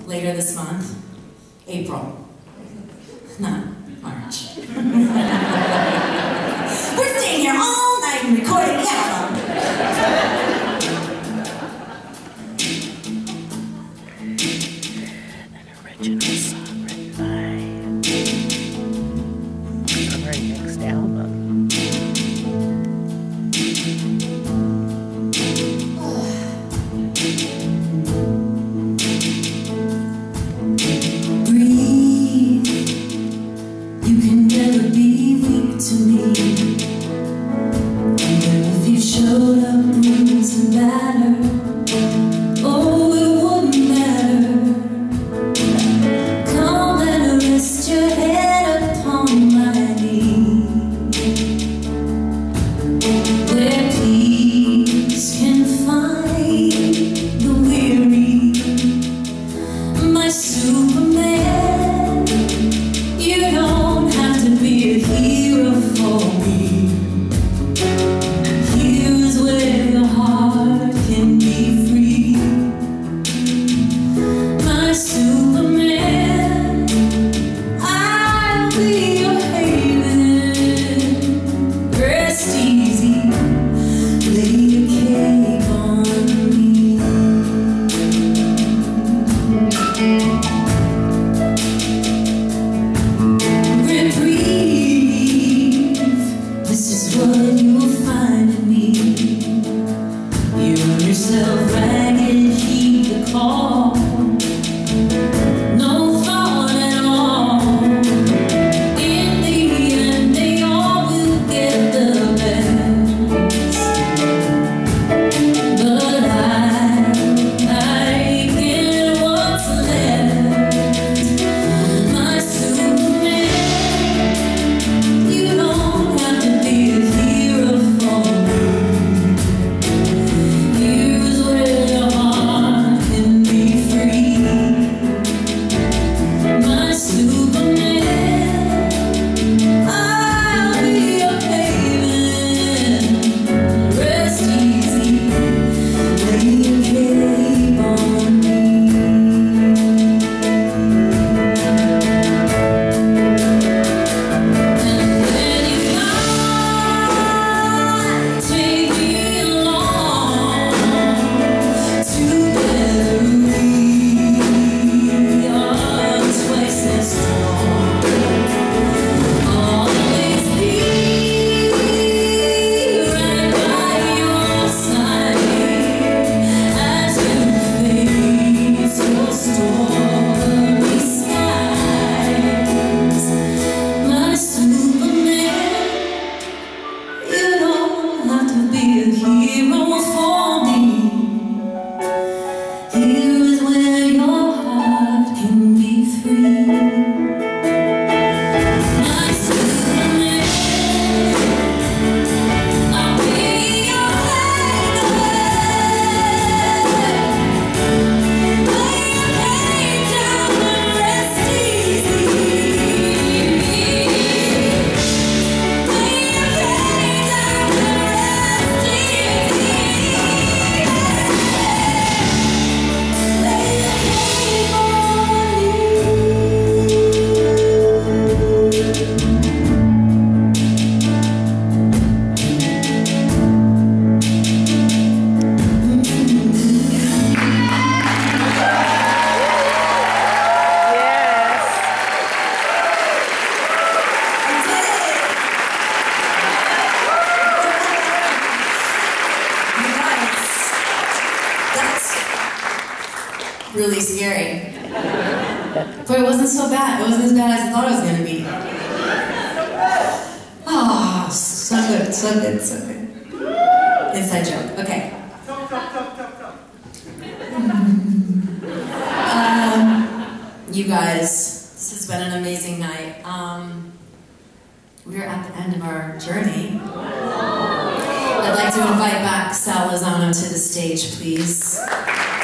later this month. April. Not March. We're staying here all night and recording the album. An original song written by our next album. To me, even if you showed up, wouldn't matter. Oh, it wouldn't matter. Come and rest your head upon my knee, where peace can find the weary. My Superman, you don't have to be a hero for me. Here's where your heart can be free. My Superman, I'll be your haven. Rest easy, lay your cape on me. What you'll find in me. You run yourself ragged, heed the call. No thought at all. In the end, they all will get the best. But I get what's left. My Superman, you don't have to be a hero for me. Here's where your heart can be free. My Superman, I'll be your haven. Rest easy, lay your cape on me. Take me along to Beverly, twice as strong. Always be right by your side as you face your stormy skies. My Superman, you don't have to be a hero for me. Here's where your heart can be free. My Superman, I'll be your haven. Lay your head down and rest easy. Lay your head down and rest easy. Lay your cape on me. Yes. That's really scary. But it wasn't so bad. It wasn't as bad as I thought it was going to be. Oh, so good, so good, so good. Inside joke. Okay. You guys, this has been an amazing night. We're at the end of our journey. I'd like to invite back Sal Lozano to the stage, please.